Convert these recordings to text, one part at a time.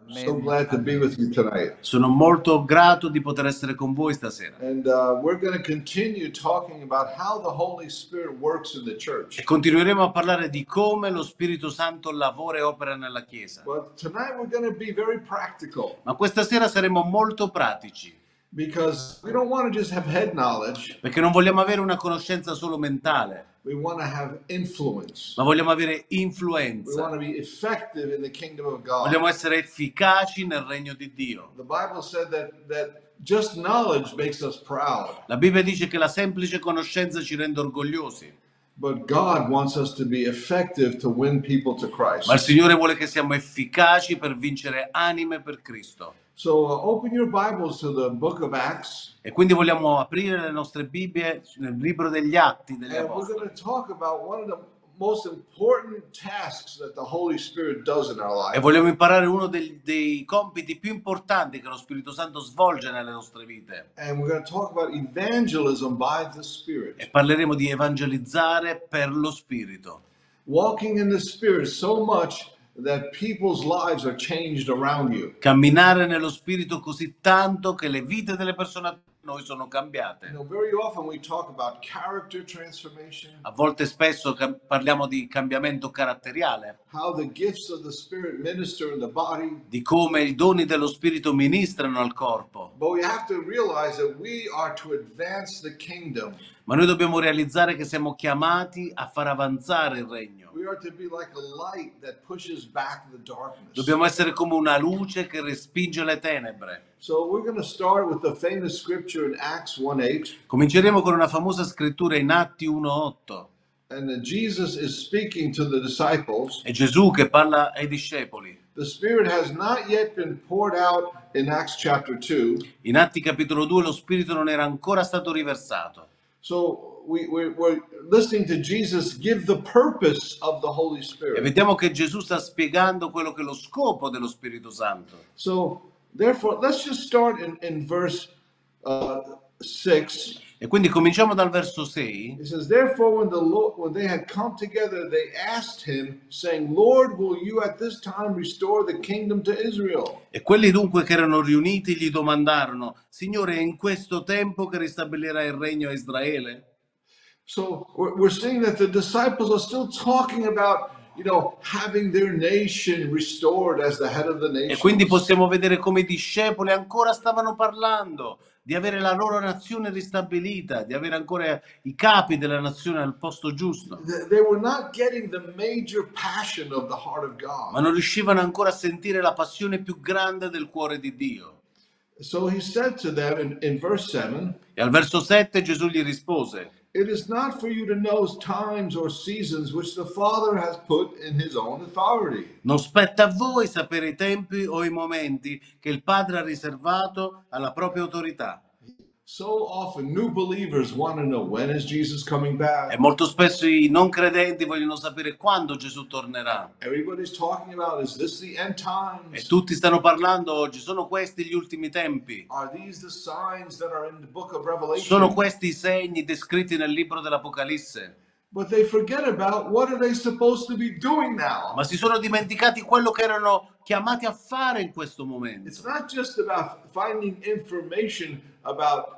So glad to be with you tonight. Sono molto grato di poter essere con voi stasera. And we're going to continue talking about how the Holy Spirit works in the church. E continueremo a parlare di come lo Spirito Santo lavora e opera nella Chiesa. But tonight we're going to be very practical. Ma questa sera saremo molto pratici, Because we don't want to just have head knowledge. perché non vogliamo avere una conoscenza solo mentale, We want to have influence. ma vogliamo avere We want influenza. to be effective in the kingdom of God. Vogliamo essere efficaci nel regno di Dio. The Bible said that just knowledge makes us proud. La Bibbia dice che la semplice conoscenza ci rende orgogliosi, But God wants us to be effective to win people to Christ. ma il Signore vuole che siamo efficaci per vincere anime per Cristo. So open your Bibles to the book of Acts. E quindi vogliamo aprire le nostre Bibbie nel libro degli Atti degli And we're going Apostoli. to talk about one of the most important tasks that the Holy Spirit does in our E life. vogliamo imparare uno dei compiti più importanti che lo Spirito Santo svolge nelle nostre vite. And we're going to talk about evangelism by the E Spirit. parleremo di evangelizzare per lo Spirito. Walking in the Spirit so much that people's lives are changed around you. Camminare nello Spirito così tanto che le vite delle persone a noi sono You cambiate. know, very often we talk about character transformation, A volte spesso parliamo di cambiamento caratteriale, how the gifts of the Spirit minister in the body. di come i doni dello Spirito ministrano al corpo. But we have to realize that we are to advance the kingdom. Ma noi dobbiamo realizzare che siamo chiamati a far avanzare il regno. We are to be like a light that pushes back the darkness. Dobbiamo essere come una luce che respinge le tenebre. So we're going to start with the famous scripture in Acts 1:8. Cominceremo con una famosa scrittura in Atti 1:8. And Jesus is speaking to the disciples. È Gesù che parla ai discepoli. The Spirit has not yet been poured out in Acts chapter 2. In Atti capitolo 2 lo Spirito non era ancora stato riversato. So we're listening to Jesus give the purpose of the Holy E Spirit. vediamo che Gesù sta spiegando quello che è lo scopo dello Spirito Santo. So therefore, let's just start in verse 6. E quindi cominciamo dal verso 6. It says, therefore, when they had come together, they asked him, saying, Lord, will you at this time restore the kingdom to Israel? E quelli dunque che erano riuniti gli domandarono: Signore, è in questo tempo che ristabilirai il regno a Israele? So we're seeing that the disciples are still talking about, having their nation restored as the head of the E nation. quindi possiamo vedere come i discepoli ancora stavano parlando di avere la loro nazione ristabilita, di avere ancora i capi della nazione al posto giusto, They were not getting the major passion of the heart of ma God. non riuscivano ancora a sentire la passione più grande del cuore di Dio. So he said to them in verse 7, E al verso 7 Gesù gli rispose: it is not for you to know times or seasons which the Father has put in his own authority. Non spetta a voi sapere i tempi o i momenti che il Padre ha riservato alla propria autorità. So often new believers want to know, when is Jesus coming back? E molto spesso i non credenti vogliono sapere quando Gesù tornerà. Everybody's talking about, is this the end E times? tutti stanno parlando oggi: sono questi gli ultimi tempi? Are these the signs that are in the book of Revelation? Sono questi i segni descritti nel libro dell'Apocalisse? But they forget about what are they supposed to be doing now? Ma si sono dimenticati quello che erano chiamati a fare in questo It's momento. not just about finding information about,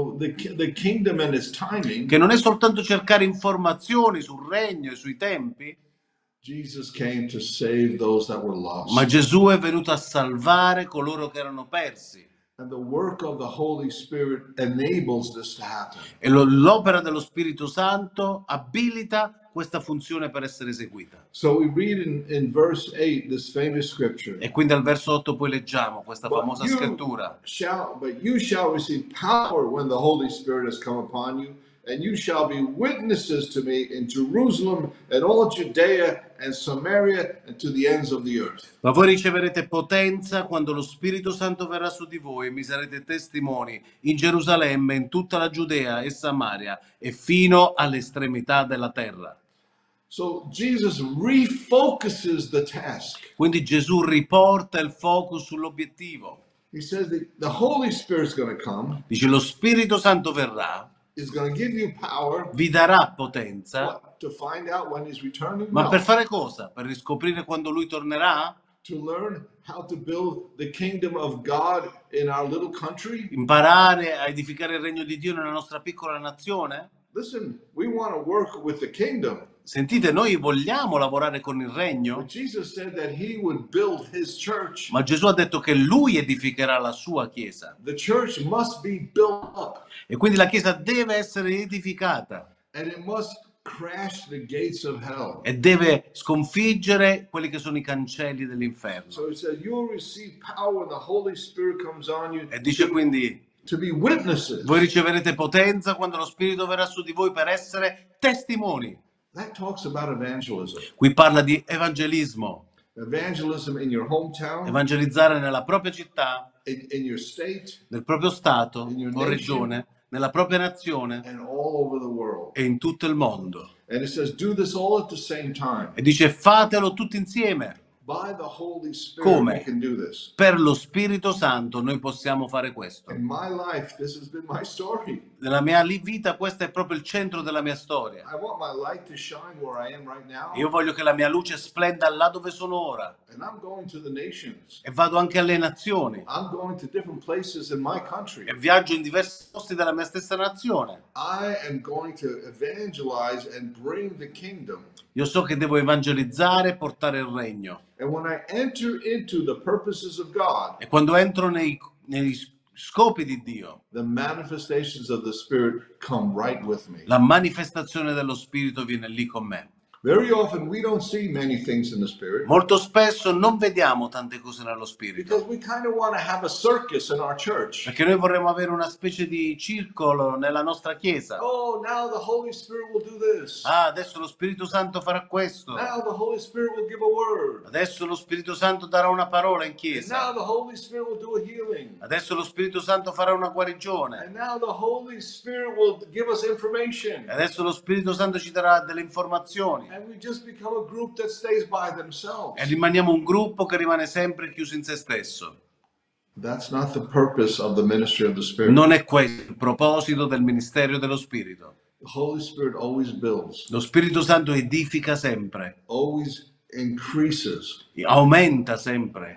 the kingdom and its timing. Che non è soltanto cercare informazioni sul regno e sui tempi, Jesus came to save those that were lost. ma Gesù è venuto a salvare coloro che erano persi. And the work of the Holy Spirit enables this to happen. E l'opera dello Spirito Santo abilita questa funzione per essere eseguita. So we read in verse 8 this famous scripture. E quindi al verso 8 poi leggiamo questa famosa scrittura. But you shall receive power when the Holy Spirit has come upon you, and you shall be witnesses to me in Jerusalem and all Judea and Samaria and to the ends of the earth. Ma voi riceverete potenza quando lo Spirito Santo verrà su di voi e mi sarete testimoni in Gerusalemme, in tutta la Giudea e Samaria e fino all'estremità della terra. So Jesus refocuses the task. Quindi Gesù riporta il focus sull'obiettivo. He says that the Holy Spirit's going to come, Dice: lo Spirito Santo verrà, is going to give you power. vi darà potenza, What? To find out when he's returning? ma No. per fare cosa? Per riscoprire quando lui tornerà? to learn how to build the kingdom of God in our little country? Imparare a edificare il regno di Dio nella nostra piccola nazione? Listen, we want to work with the kingdom. Sentite, noi vogliamo lavorare con il But regno, Jesus said that he would build his church. ma Gesù ha detto che lui edificherà la sua chiesa. The church must be built up E quindi la chiesa deve essere edificata and it must crash the gates of hell. e deve sconfiggere quelli che sono i cancelli dell'inferno. So he said, you'll receive power when the Holy Spirit comes on you E dice quindi, to be witnesses. voi riceverete potenza quando lo Spirito verrà su di voi per essere testimoni. That talks about evangelism. Qui parla di evangelismo, Evangelism in your hometown, evangelizzare nella propria città, in your state, nel proprio stato In your o regione, nella propria nazione and all over the world. e in tutto il mondo. And it says, do this all at the same time. E dice fatelo tutti insieme. By the Holy Spirit, Come? we can do this. Per lo Spirito Santo noi possiamo fare questo. In my life, this has been my story. Nella mia vita questo è proprio il centro della mia storia. I want my light to shine where I am right now. Io voglio che la mia luce splenda là dove sono ora. And I'm going to the nations. E vado anche alle nazioni. I'm going to different places in my E country. viaggio in diversi posti della mia stessa nazione. I am going to evangelize and bring the kingdom. Io so che devo evangelizzare e portare il regno. And when I enter into the purposes of God, E quando entro negli scopi di Dio, the manifestations of the Spirit come right with me. la manifestazione dello Spirito viene lì con me. Very often we don't see many things in the Spirit Molto spesso non vediamo tante cose nello Spirito, because we kind of want to have a circus in our church. perché noi vorremmo avere una specie di circolo nella nostra chiesa. Oh, now the Holy Spirit will do this. Ah, adesso lo Spirito Santo farà questo. Now the Holy Spirit will give a word. Adesso lo Spirito Santo darà una parola in And now chiesa. the Holy Spirit will do a healing. Adesso lo Spirito Santo farà una guarigione. And now the Holy Spirit will give us information. Adesso lo Spirito Santo ci darà delle informazioni. And we just become a group that stays by themselves. E rimaniamo un gruppo che rimane sempre chiuso in se stesso. That's not the purpose of the ministry of the Spirit. Non è questo il proposito del ministero dello Spirito. The Holy Spirit always builds, Lo Spirito Santo edifica sempre, always increases. aumenta sempre.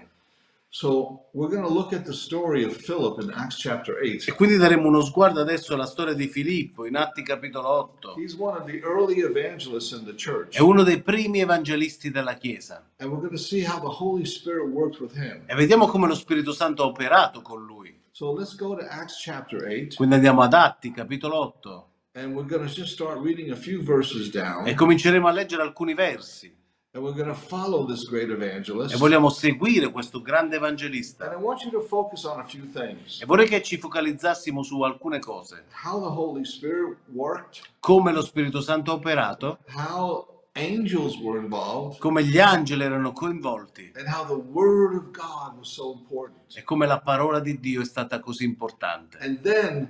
So we're going to look at the story of Philip in Acts chapter E 8. quindi daremo uno sguardo adesso alla storia di Filippo in Atti capitolo 8. He's one of the early evangelists in the church. È uno dei primi evangelisti della Chiesa. And we're going to see how the Holy Spirit worked with him. E vediamo come lo Spirito Santo ha operato con lui. So let's go to Acts chapter 8. Quindi andiamo ad Atti capitolo 8 And we're going to just start reading a few verses down. e cominceremo a leggere alcuni versi. And we're going to follow this great E evangelist. vogliamo seguire questo grande And evangelista. I want you to focus on a few things. E vorrei che ci focalizzassimo su alcune cose. How the Holy Spirit worked, Come lo Spirito Santo ha operato, how angels were involved, come gli angeli erano coinvolti and how the Word of God was so important. e come la parola di Dio è stata così importante. And then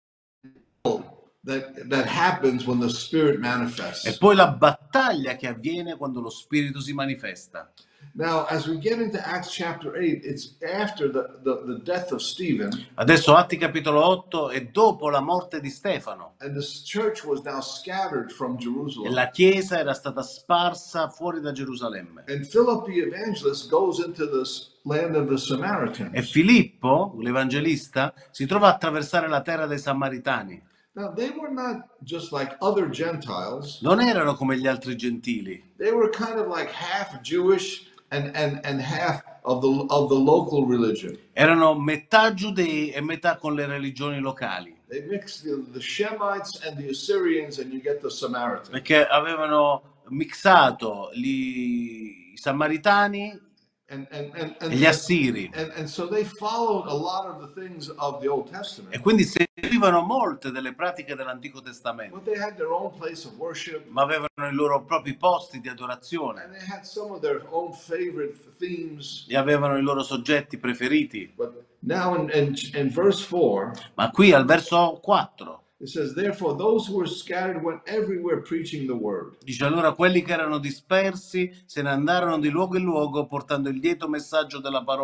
that happens when the Spirit E manifests. poi la battaglia che avviene quando lo Spirito si manifesta. Now, as we get into Acts chapter 8, it's after the death of Stephen, Adesso Atti capitolo 8 è dopo la morte di Stefano and the church was now scattered from e Jerusalem. la chiesa era stata sparsa fuori da Gerusalemme. And Philip the evangelist goes into the land of the E Samaritans. Filippo, l'evangelista, si trova a attraversare la terra dei Samaritani. Now, they were not just like other Gentiles. Non erano come gli altri gentili, They were kind of like half Jewish and half of the local religion. erano metà giudei e metà con le religioni locali, They mixed the Shemites and the Assyrians, and you get the Samaritans. perché avevano mixato i Samaritani e gli Assiri. And so they followed a lot of the things of the Old E Testament, quindi seguivano molte delle pratiche dell'Antico Testamento, but they had their own place of worship, ma avevano i loro propri posti di and adorazione they had some of their own favorite themes. e avevano i loro soggetti preferiti. But now in verse 4, Ma qui al verso 4 it says, therefore, those who were scattered went everywhere preaching the word. dice: allora quelli che erano dispersi se ne andarono di luogo in luogo portando il lieto messaggio della parola.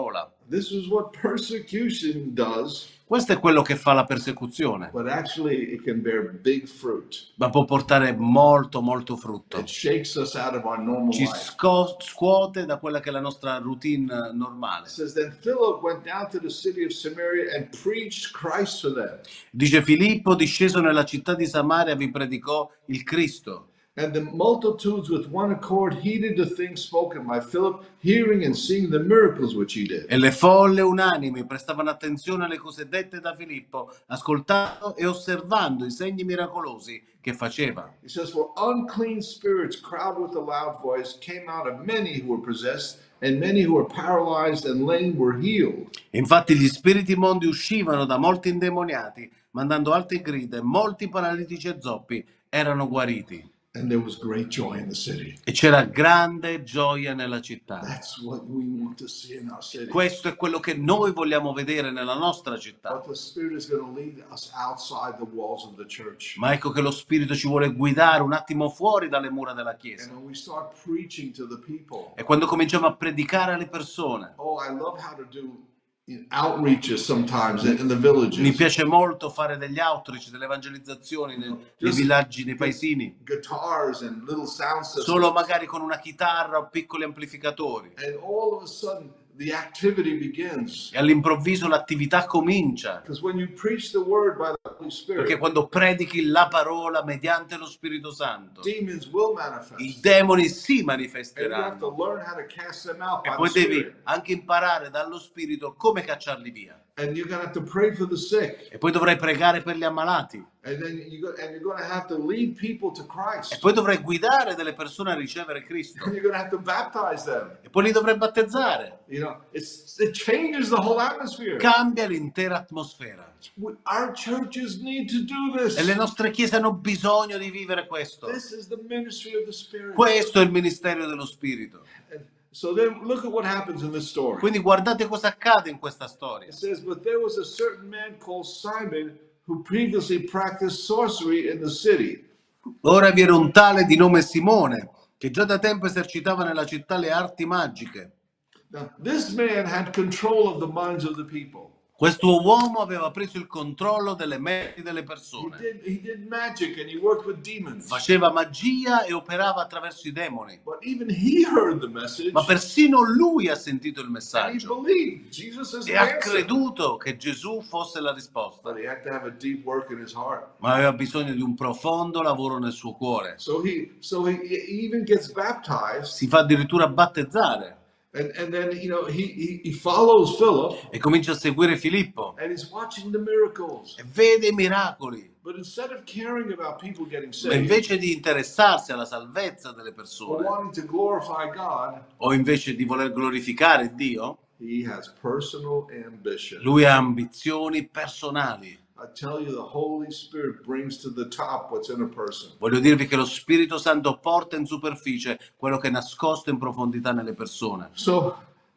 This is what persecution does, Questo è quello che fa la persecuzione, but actually it can bear big fruit. ma può portare molto, molto frutto. It shakes us out of our normal Ci life. scuote da quella che è la nostra routine normale. It says, then Philip went down to the city of Samaria and preached Christ to them. Dice Filippo, disceso nella città di Samaria, vi predicò il Cristo. And the multitudes with one accord heeded the things spoken by Philip, hearing and seeing the miracles which he did. E le folle unanimi prestavano attenzione alle cose dette da Filippo, ascoltando e osservando i segni miracolosi che faceva. He says, for unclean spirits, crowd with a loud voice, came out of many who were possessed, and many who were paralyzed and lame were healed. Infatti gli spiriti immondi uscivano da molti indemoniati, mandando alte grida, e molti paralitici e zoppi erano guariti. And there was great joy in the city. E c'era grande gioia nella città. That's what we want to see in our city. Questo è quello che noi vogliamo vedere nella nostra città. But the Spirit is going to lead us outside the walls of the church. Ma ecco che lo Spirito ci vuole guidare un attimo fuori dalle mura della Chiesa. And when we start preaching to the people, E quando cominciamo a predicare alle persone, oh, I love how to do outreaches sometimes in the mi villages. piace molto fare degli outreach, delle evangelizzazioni nei villaggi, nei paesini, Guitars and little sound systems. solo magari con una chitarra o piccoli amplificatori. And all of a sudden, the activity begins. E all'improvviso l'attività comincia, Because when you preach the word by the Holy perché Spirit, quando predichi la parola mediante lo Spirito Santo, demons will i manifest. demoni si And you have to manifesteranno. learn how to cast them out E by poi the devi Spirit. anche imparare dallo Spirito come cacciarli via. And you're going to have to pray for the sick. E poi dovrai pregare per gli ammalati. And then you're going to have to lead people to E Christ. poi dovrai guidare delle persone a ricevere Cristo. And you're going to have to baptize them. E poi li dovrai battezzare. You know, it changes the whole atmosphere. Cambia l'intera atmosfera. Our churches need to do this. E le nostre chiese hanno bisogno di vivere questo. This is the ministry of the Spirit. Questo è il ministero dello Spirito. And so then look at what happens in this story. Quindi guardate cosa accade in questa storia. It says, but there was a certain man called Simon who previously practiced sorcery in the city. Ora vi era un tale di nome Simone, che già da tempo esercitava nella città le arti magiche. Now, this man had control of the minds of the people. Questo uomo aveva preso il controllo delle menti delle He persone. did magic and he worked with demons. Faceva magia e operava attraverso i demoni. But even he heard the message Ma persino lui ha sentito il and he messaggio believed Jesus is the e ha answer. creduto che Gesù fosse la risposta. But he had to have a deep work in his heart. Ma aveva bisogno di un profondo lavoro nel suo cuore. So he even gets baptized, Si fa addirittura battezzare and then he follows Philip e comincia a seguire Filippo and he's watching the miracles. e vede i miracoli. But instead of caring about people getting Ma saved invece di interessarsi alla salvezza delle or persone wanting to glorify God, o invece di voler glorificare Dio, he has personal ambition. lui ha ambizioni personali. I tell you, the Holy Spirit brings to the top what's in a person. Voglio dirvi che lo Spirito Santo porta in superficie quello che è nascosto in profondità nelle persone. So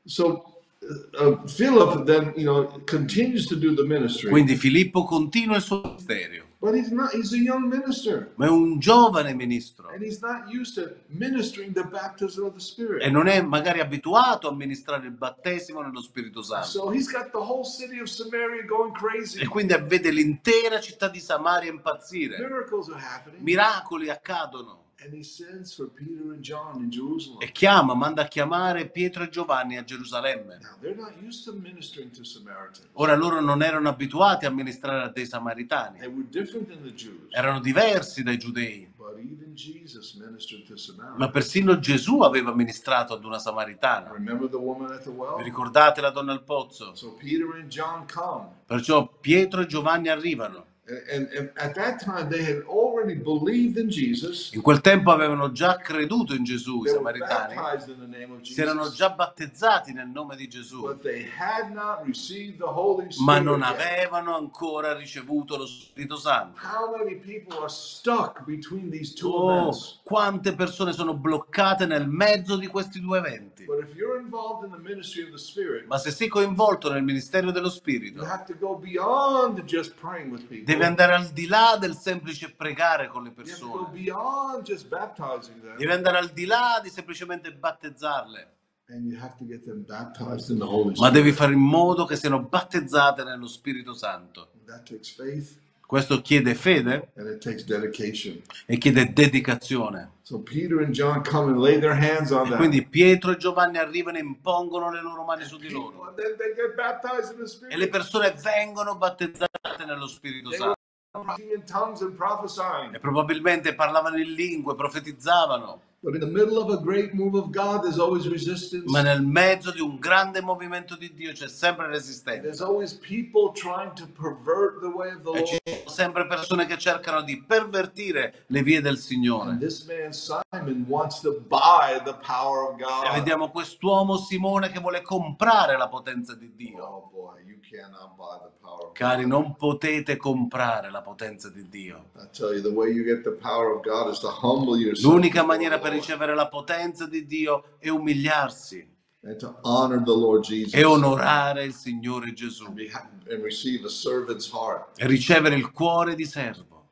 Philip then, continues to do the ministry, Quindi Filippo continua il suo ministero, but he's a young minister, ma è un giovane ministro and he's not used to ministering the baptism of the e Spirit. non è magari abituato a amministrare il battesimo nello Spirito Santo. So he's got the whole city of Samaria going E crazy. quindi vede l'intera città di Samaria impazzire. Miracles are happening. Miracoli accadono. And he sends for Peter and John in Jerusalem. E manda a chiamare Pietro e Giovanni a Gerusalemme. Now, they're not used to ministering to Samaritans. Ora loro non erano abituati a amministrare a dei samaritani, They were different than the Jews. erano diversi dai giudei. But even Jesus ministered to Ma Samaritans. persino Gesù aveva amministrato ad una samaritana. Remember the woman at the well? Vi ricordate la donna al pozzo? So Peter and John come. Perciò Pietro e Giovanni arrivano. And at that time, they had already believed in Jesus. In quel tempo avevano già creduto in Gesù, i They were samaritani. baptized in the name of Si erano Jesus. già battezzati nel nome di Gesù, But they had not received the Holy ma Spirit non yet. avevano ancora ricevuto lo Spirito Santo. How many people are stuck between these two Oh, events? quante persone sono bloccate nel mezzo di questi due eventi. But if you're involved in the ministry of the Spirit, Ma se sei coinvolto nel ministero dello you Spirito, have to go beyond just praying with people. devi andare al di là del semplice pregare con le You have to go persone. beyond just baptizing them. Devi andare al di là di semplicemente battezzarle. And you have to get them baptized in the Holy ma devi Spirit. fare in modo che siano battezzate nello Spirito Santo. That takes faith Questo chiede fede and it takes dedication. e chiede dedicazione. So Peter and John come and lay their hands on E them. quindi Pietro e Giovanni arrivano e impongono le loro mani su di loro. And then they get baptized in the E le Spirit. persone vengono battezzate nello Spirito They Santo. were speaking in tongues and prophesying. E probabilmente parlavano in lingue, profetizzavano. But in the middle of a great move of God, there's always resistance. Ma nel mezzo di un grande movimento di Dio c'è sempre There's resistenza. always people trying to pervert the way of the E ci Lord. sono sempre persone che cercano di pervertire le vie del And Signore. this man Simon wants to buy the power of E God. vediamo quest'uomo Simone che vuole comprare la potenza di Dio. Oh boy, you cannot buy the power of Cari, God. non potete comprare la potenza di Dio. I tell you, the way you get the power of God is to humble yourself L'unica before maniera the per Lord ricevere la potenza di Dio è umiliarsi and to honor the Lord Jesus e onorare il Signore Gesù and receive a servant's heart. e ricevere il cuore di servo.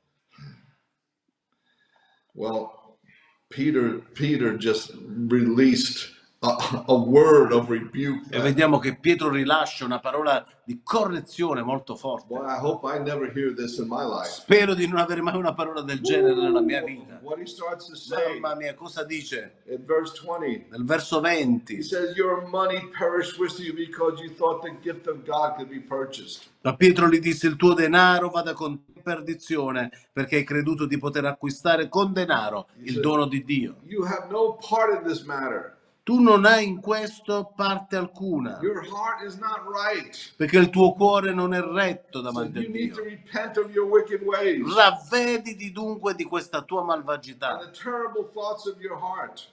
Well, Peter just released a word of rebuke. E vediamo che Pietro rilascia una parola di correzione molto forte. Boy, I hope I never hear this in my life. Spero di non avere mai una parola del genere nella mia vita. What he starts to say Mamma mia, cosa dice? in verse 20, Nel verso he 20. says, "Your money perished with you because you thought the gift of God could be purchased." Ma Pietro gli disse: il tuo denaro vada con perdizione perché hai creduto di poter acquistare con denaro il dono di Dio. You have no part in this matter. Tu non hai in questo parte alcuna, Your heart is not right. perché il tuo cuore non è retto So davanti a you need to Dio. repent of your wicked ways Ravvediti dunque di questa tua and malvagità the terrible thoughts of your heart.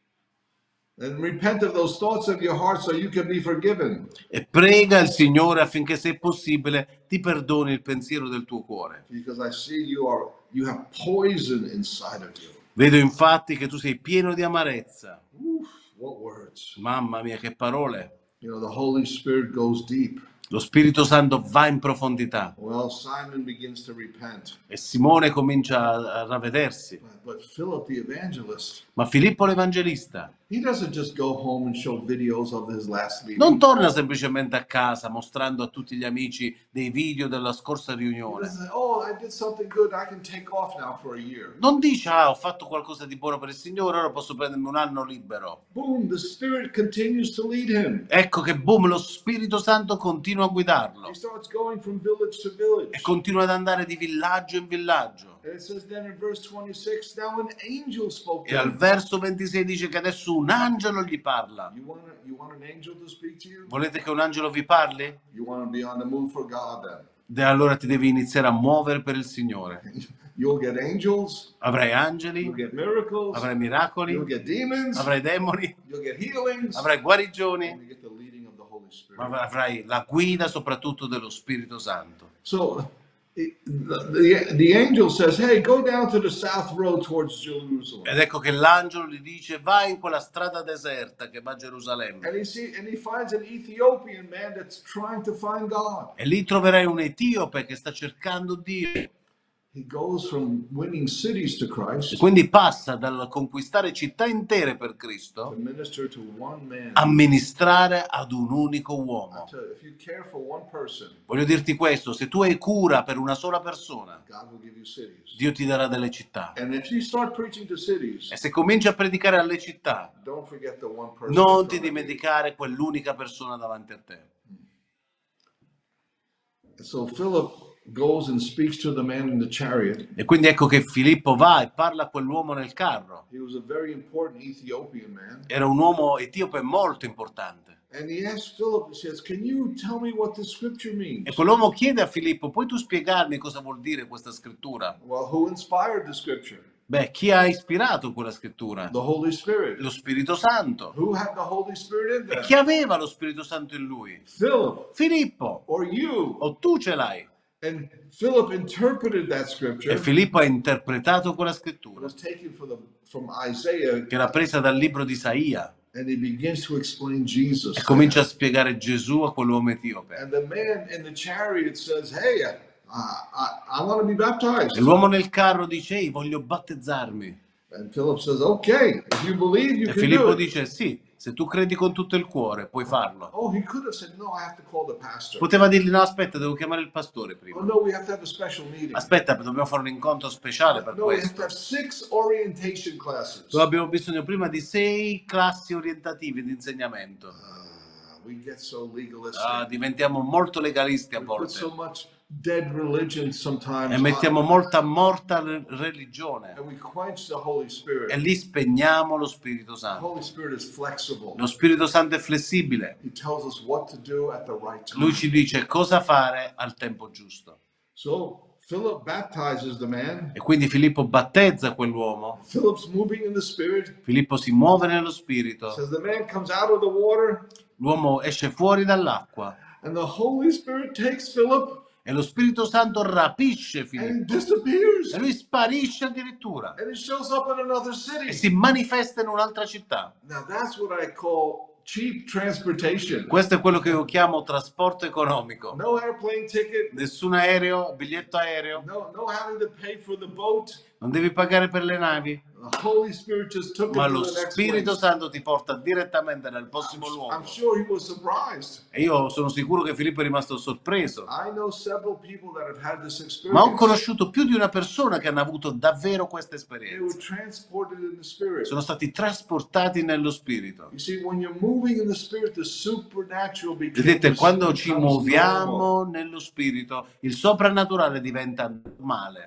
And repent of those thoughts of your heart so you can be forgiven. e prega il Signore affinché, se possibile, ti perdoni il pensiero del tuo cuore. Because I see you have poison inside of you. Vedo infatti che tu sei pieno di amarezza. Oof, what words. Mamma mia, che parole! You know, the Holy Spirit goes deep. Lo Spirito Santo va in profondità Well, Simon begins to repent. e Simone comincia a ravvedersi. But Philip the evangelist, Ma Filippo l'Evangelista he doesn't just go home and show videos of his last meeting. non torna semplicemente a casa mostrando a tutti gli amici dei video della scorsa He riunione. doesn't say, "Oh, I did something good. I can take off now for a year." Non dice: ah, ho fatto qualcosa di buono per il Signore, ora posso prendermi un anno libero. Boom, the Spirit continues to lead him. Ecco che boom, lo Spirito Santo continua a guidarlo He starts going from village to village. e continua ad andare di villaggio in villaggio. And it says then in verse 26, now an angel spoke E to al him. verso 26 dice che adesso un angelo gli parla. You want an angel to speak to you? Volete che un angelo vi parli? You want to be on the move for God then. E allora ti devi iniziare a muovere per il Signore. You'll get angels, Avrai you'll angeli, get miracles, avrai you'll miracoli, get demons, avrai demoni, you'll get healings, avrai and guarigioni, you get the leading of the Holy Spirit. ma avrai la guida soprattutto dello Spirito Santo. So the angel says, hey, go down to the south road towards Jerusalem. Ed ecco che l'angelo gli dice: vai in quella strada deserta che va a Gerusalemme. And he finds an Ethiopian man that's trying to find God. E lì troverai un etiope che sta cercando Dio. He goes from winning cities to E Christ quindi passa dal conquistare città intere per to Cristo minister to one man. a ministrare ad un unico uomo. So if you care for one person, Voglio dirti questo: se tu hai cura per una sola persona, God will give you cities. Dio ti darà delle città. And if you start preaching to cities, E se cominci a predicare alle città, don't forget the one person. non in ti front of you. dimenticare quell'unica persona davanti a te. And so Philip goes and speaks to the man in the chariot. E quindi ecco che Filippo va e parla a quell'uomo nel carro. He was a very important Ethiopian man. Era un uomo etiope molto importante. And he asks Philip, he says, can you tell me what the scripture means? E quell'uomo chiede a Filippo: puoi tu spiegarmi cosa vuol dire questa scrittura? Well, who inspired the scripture? Beh, chi ha ispirato quella scrittura? The Holy Spirit. Lo Spirito Santo. Who had the Holy Spirit in E them? chi aveva lo Spirito Santo in lui? Philip Filippo. or you. O tu ce l'hai. And Philip interpreted that scripture. E Filippo ha interpretato quella It scrittura, was taken from Isaiah, che era presa dal libro di Isaia, and he begins to explain Jesus. e comincia a spiegare Gesù a quell'uomo etiope. And the man in the chariot says, hey, I want to be baptized. E l'uomo nel carro dice: ehi, voglio battezzarmi. And Philip says, okay, if you believe, you E can do Filippo it. dice: sì, Se tu credi con tutto il cuore, puoi farlo. Oh, he could have said, no, I have to call the pastor. Poteva dirgli, no, aspetta, devo chiamare il pastore Oh, prima. no, we have to have a special meeting. Aspetta, dobbiamo fare un incontro speciale per No, we have to questo. have 6 orientation classes. Noi abbiamo bisogno prima di 6 classi orientative di insegnamento. We get so legalistic. Diventiamo molto legalisti a We put volte so much dead religion sometimes e mettiamo on, molta morta religione and we quench the Holy e Spirit. lì spegniamo lo Spirito The Santo. Holy Spirit is flexible. Lo Spirito Santo è flessibile. He tells us what to do at the right time. Lui ci dice cosa fare al tempo giusto. So Philip baptizes the man. E quindi Filippo battezza quell'uomo. Philip's moving in the Spirit. Filippo si muove nello Spirito. Says the man comes out of the water, L'uomo esce fuori dall'acqua and the Holy Spirit takes Philip, e lo Spirito Santo rapisce and he Filippo. disappears. E lui sparisce addirittura And he shows up in another e city. si manifesta in un'altra città. Now that's what I call cheap transportation. Questo è quello che io chiamo trasporto economico. No airplane ticket. Nessun aereo, biglietto aereo, No having to pay for the boat. non devi pagare per le navi, The Holy Spirit just took ma him lo to the next Spirito place. Santo ti porta direttamente nel prossimo I'm luogo. sure he was surprised. E io sono sicuro che Filippo è rimasto sorpreso. I know several people that have had this Ma ho experience. conosciuto più di una persona che hanno avuto davvero questa They were esperienza. transported in the Spirit. Sono stati trasportati nello Spirito. You see, when you're moving in the Spirit, the supernatural Vedete, becomes quando ci normal. muoviamo nello Spirito, il soprannaturale diventa normale.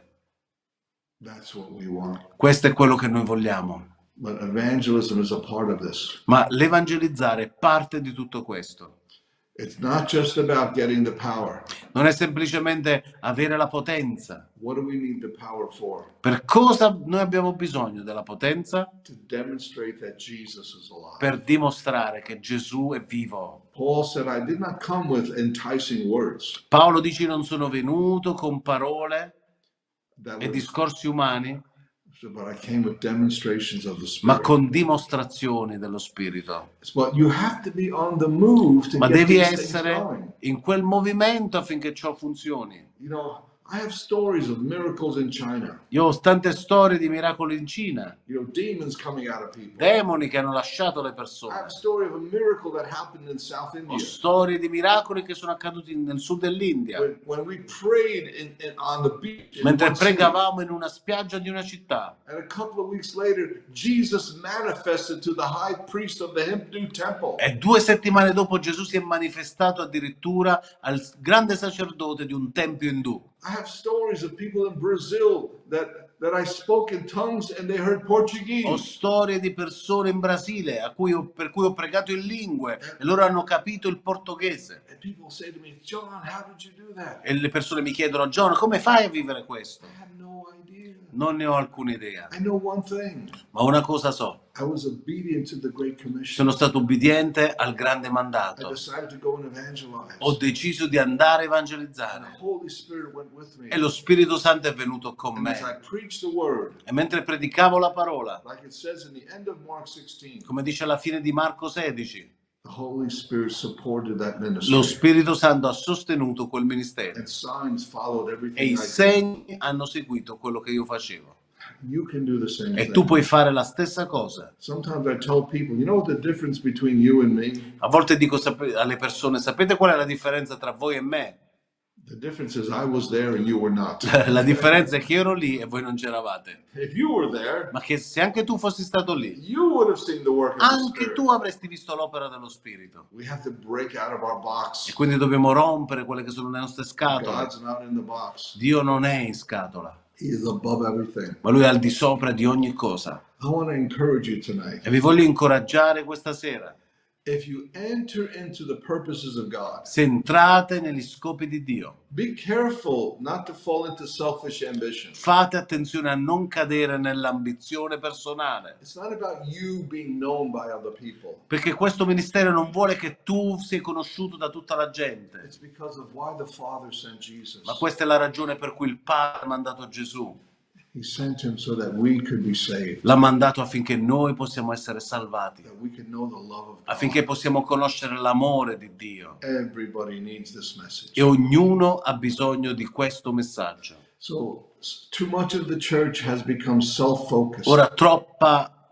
That's what we want. Questo è quello che noi vogliamo. But evangelism is a part of this. Ma l'evangelizzare è parte di tutto questo. It's not just about getting the power. Non è semplicemente avere la potenza. What do we need the power for? Per cosa noi abbiamo bisogno della potenza? To demonstrate that Jesus is alive. Per dimostrare che Gesù è vivo. Paul said, I did not come with enticing words. Paolo dice non sono venuto con parole That e was, discorsi umani, but I came with demonstrations of the ma Spirit. con dimostrazioni dello Spirito. But you have to be on the move to Ma get devi these things essere going. in quel movimento affinché ciò funzioni. You know, I have stories of miracles in China. Io ho tante storie di miracoli in Cina, You know, demons coming out of people. demoni che hanno lasciato le I have persone. a story of a miracle that happened in South Ho India. storie di miracoli che sono accaduti nel sud dell'India. When we prayed on the beach in Mentre one city, pregavamo in una spiaggia di una città. and a couple of weeks later, Jesus manifested to the high priest of the Hindu temple. E 2 settimane dopo Gesù si è manifestato addirittura al grande sacerdote di un tempio indù. I have stories of people in Brazil that I spoke in tongues and they heard Ho Portuguese. storie di persone in Brasile per cui ho pregato in lingue e loro hanno capito il portoghese. And people say to me, John, how did you do that? E le persone mi chiedono, John, come fai a vivere questo? I have no idea. Non ne ho alcuna idea, I know one thing. ma una cosa so, I was obedient to the Great Commission. sono stato ubbidiente al grande I mandato. decided to go and evangelize. Ho deciso di andare a And evangelizzare the Holy Spirit went with me. e lo Spirito Santo è venuto con And as I me. preached the word, E mentre predicavo la parola, like it says in the end of Mark 16, come dice alla fine di Marco 16, the Holy Spirit supported that lo ministry. Spirito Santo ha sostenuto quel ministero And signs followed e everything i I did. segni hanno seguito quello che io facevo. You can do the same E tu thing. puoi fare la stessa cosa. Sometimes I tell people, you know what the difference between you and me? A volte dico alle persone, sapete qual è la differenza tra voi e me? The difference is I was there and you were not. La differenza è che io ero lì e voi non c'eravate. If you were there, Ma che se anche tu fossi stato lì, you would have seen the work of the anche Spirit. tu avresti visto l'opera dello Spirito. We have to break out of our E box. quindi dobbiamo rompere quelle che sono le nostre scatole. God's not in the box. Dio non è in scatola, He is above everything. ma Lui è al di sopra di ogni cosa. I want to encourage you tonight. E vi voglio incoraggiare questa sera. If you enter into the purposes of God, Se entrate negli scopi di Dio, be careful not to fall into selfish ambition. fate attenzione a non cadere nell'ambizione personale. It's not about you being known by other people. Perché questo ministero non vuole che tu sia conosciuto da tutta la gente, It's because of why the Father sent Jesus. ma questa è la ragione per cui il Padre ha mandato Gesù. He sent him so that we could be saved, L'ha mandato affinché noi possiamo essere salvati, that we could know the love of affinché God. possiamo conoscere l'amore di Dio. Everybody needs this message. E ognuno ha bisogno di questo messaggio. So too much of the church has become self-focused. Ora troppa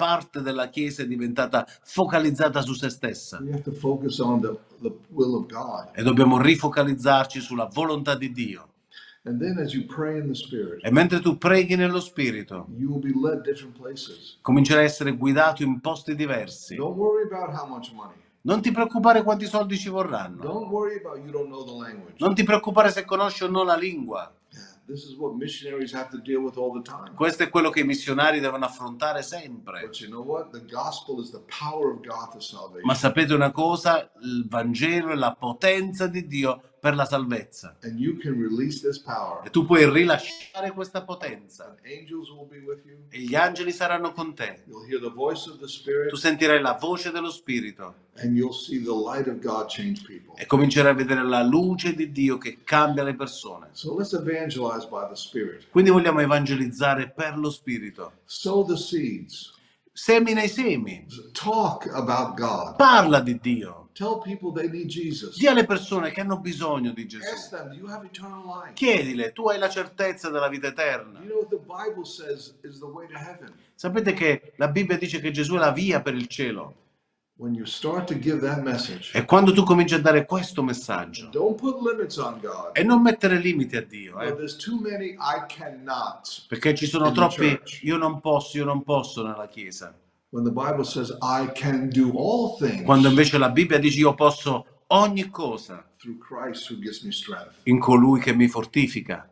parte della Chiesa è diventata focalizzata su se stessa We have to focus on the will of God. e dobbiamo rifocalizzarci sulla volontà di Dio. And then as you pray in the Spirit, E mentre tu preghi nello Spirito, you will be led different places. comincerai a essere guidato in posti diversi. Don't worry about how much money. Non ti preoccupare quanti soldi ci vorranno. Don't worry about you don't know the language. Non ti preoccupare se conosci o no la lingua. This is what missionaries have to deal with all the time. Questo è quello che i missionari devono affrontare sempre. But you know what? The gospel is the power of God to salvation. Ma sapete una cosa? Il Vangelo è la potenza di Dio per la salvezza. And you can release this power. E tu puoi rilasciare questa potenza. And angels will be with you. E gli angeli saranno con te. You'll hear the voice of the Spirit. Tu sentirai la voce dello Spirito. And you'll see the light of God change people. E comincerai a vedere la luce di Dio che cambia le persone. So let's evangelize by the Spirit. Quindi vogliamo evangelizzare per lo Spirito. Sow the seeds. Semina i semi. Talk about God. Parla di Dio. Tell people they need Jesus. Dì alle persone che hanno bisogno di Gesù. Ask them, do you have eternal life? Chiedile, tu hai la certezza della vita eterna. You know what the Bible says is the way to heaven. Sapete che la Bibbia dice che Gesù è la via per il cielo. When you start to give that message, E quando tu cominci a dare questo messaggio, don't put limits on God. e non mettere limiti a Dio, But there's too many I cannot. perché ci sono In the troppi church. io non posso nella Chiesa. When the Bible says I can do all things Quando invece la Bibbia dice io posso ogni cosa through Christ who gives me strength. in colui che mi fortifica.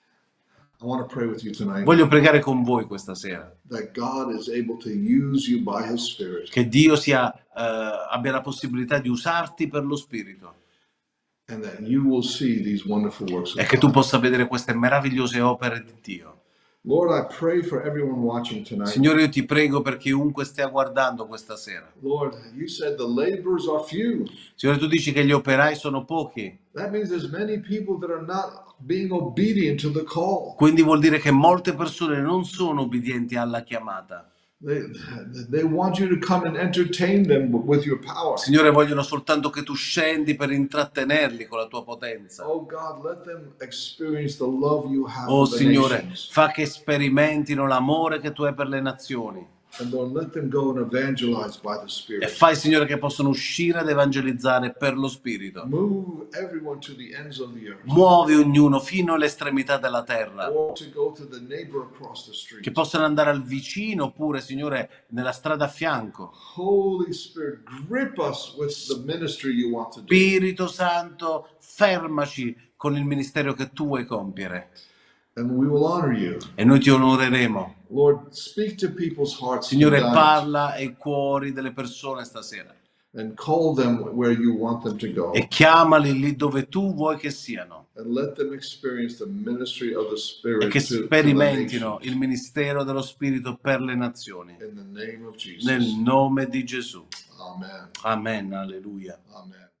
I want to pray with you tonight Voglio pregare con voi questa sera, that God is able to use you by His Spirit che Dio abbia la possibilità di usarti per lo Spirito and that you will see these wonderful works e of che tu God. possa vedere queste meravigliose opere di Dio. Lord, I pray for everyone watching tonight. Signore, io ti prego per chiunque stia guardando questa sera. Lord, you said the laborers are few. Signore, tu dici che gli operai sono pochi, That means there's many people that are not being obedient to the call. quindi vuol dire che molte persone non sono ubbidienti alla chiamata. They want you to come and entertain them with your power. Signore, vogliono soltanto che tu scendi per intrattenerli con la tua potenza. Oh God, let them experience the love you have Oh for the Signore, nations. fa che sperimentino l'amore che tu hai per le nazioni. And Lord, let them go and evangelize by the E Spirit. fai, Signore, che possano uscire ad evangelizzare per lo Spirito. Move everyone to the ends of the earth. Muovi ognuno fino alle estremità della terra. Or to go to the neighbor across the street. Che possano andare al vicino oppure, Signore, nella strada a fianco. Holy Spirit, grip us with the ministry you want to do. Spirito Santo, fermaci con il ministero che tu vuoi compiere. And we will honor you. E noi ti onoreremo. Lord, speak to people's hearts Signore, tonight parla ai cuori delle persone stasera. and call them where you want them to go. E chiamali lì dove tu vuoi che siano. And let them experience the ministry of the E Spirit che to the sperimentino nations. il ministero dello Spirito per le nazioni. In the name of Jesus. Nel nome di Gesù. Amen. Amen, alleluia. Amen.